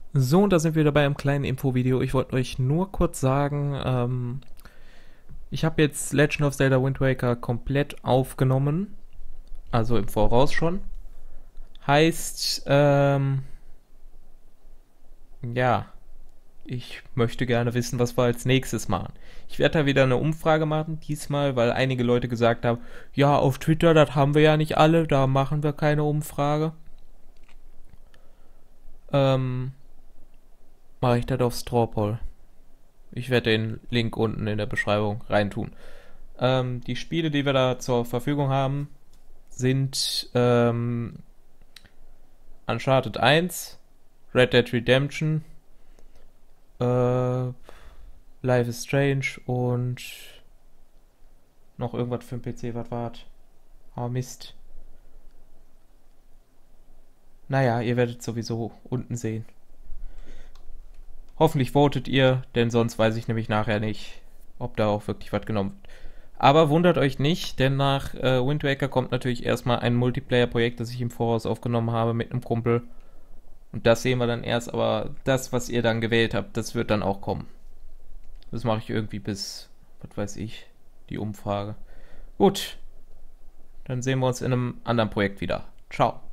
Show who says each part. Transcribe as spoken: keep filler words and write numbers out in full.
Speaker 1: So, und da sind wir dabei im kleinen Infovideo. Ich wollte euch nur kurz sagen, ähm, ich habe jetzt Legend of Zelda Wind Waker komplett aufgenommen, also im Voraus schon. Heißt, ähm, ja, ich möchte gerne wissen, was wir als nächstes machen. Ich werde da wieder eine Umfrage machen, diesmal, weil einige Leute gesagt haben, ja, auf Twitter, das haben wir ja nicht alle, da machen wir keine Umfrage. Ähm, Mache ich das auf Straw Poll. Ich werde den Link unten in der Beschreibung reintun. Ähm, die Spiele, die wir da zur Verfügung haben, sind ähm, Uncharted eins, Red Dead Redemption, äh, Life is Strange und noch irgendwas für den P C, was war? Oh Mist. Naja, ihr werdet sowieso unten sehen. Hoffentlich votet ihr, denn sonst weiß ich nämlich nachher nicht, ob da auch wirklich was genommen wird. Aber wundert euch nicht, denn nach äh, Wind Waker kommt natürlich erstmal ein Multiplayer-Projekt, das ich im Voraus aufgenommen habe mit einem Kumpel. Und das sehen wir dann erst, aber das, was ihr dann gewählt habt, das wird dann auch kommen. Das mache ich irgendwie bis, was weiß ich, die Umfrage. Gut, dann sehen wir uns in einem anderen Projekt wieder. Ciao.